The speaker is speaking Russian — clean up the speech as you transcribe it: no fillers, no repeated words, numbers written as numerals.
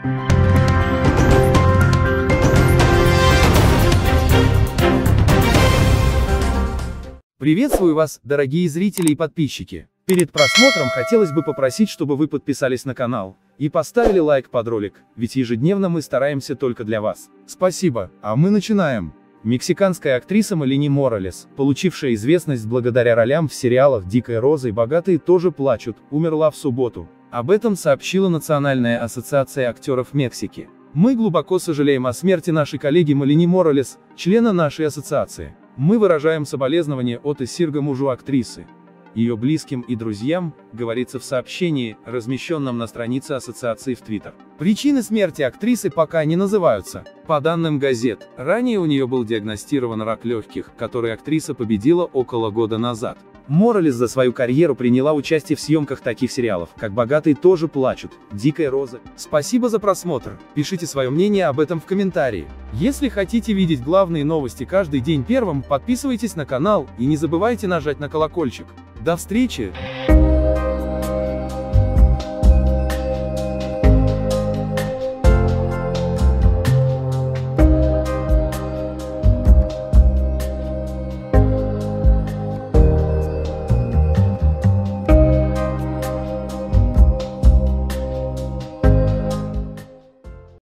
Приветствую вас, дорогие зрители и подписчики. Перед просмотром хотелось бы попросить, чтобы вы подписались на канал и поставили лайк под ролик, ведь ежедневно мы стараемся только для вас. Спасибо, а мы начинаем. Мексиканская актриса Мелани Моралес, получившая известность благодаря ролям в сериалах «Дикая роза» и «Богатые тоже плачут», умерла в субботу. Об этом сообщила Национальная ассоциация актеров Мексики. Мы глубоко сожалеем о смерти нашей коллеги Мелани Моралес, члена нашей ассоциации. Мы выражаем соболезнования от и сирго мужу актрисы, ее близким и друзьям, говорится в сообщении, размещенном на странице ассоциации в Твиттер. Причины смерти актрисы пока не называются. По данным газет, ранее у нее был диагностирован рак легких, который актриса победила около года назад. Моралес за свою карьеру приняла участие в съемках таких сериалов, как «Богатые тоже плачут», «Дикая роза». Спасибо за просмотр, пишите свое мнение об этом в комментарии. Если хотите видеть главные новости каждый день первым, подписывайтесь на канал и не забывайте нажать на колокольчик. До встречи!